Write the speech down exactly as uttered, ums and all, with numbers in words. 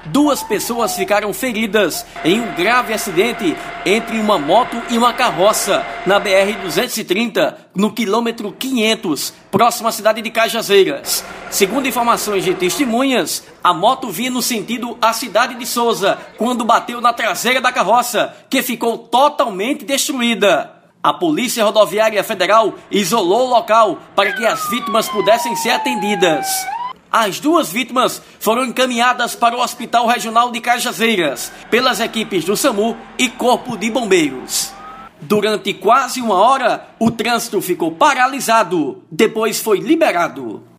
duas pessoas ficaram feridas em um grave acidente entre uma moto e uma carroça na B R duzentos e trinta, no quilômetro quinhentos, próximo à cidade de Cajazeiras. Segundo informações de testemunhas, a moto vinha no sentido à cidade de Souza, quando bateu na traseira da carroça, que ficou totalmente destruída. A Polícia Rodoviária Federal isolou o local para que as vítimas pudessem ser atendidas. As duas vítimas foram encaminhadas para o Hospital Regional de Cajazeiras pelas equipes do SAMU e Corpo de Bombeiros. Durante quase uma hora, o trânsito ficou paralisado, depois foi liberado.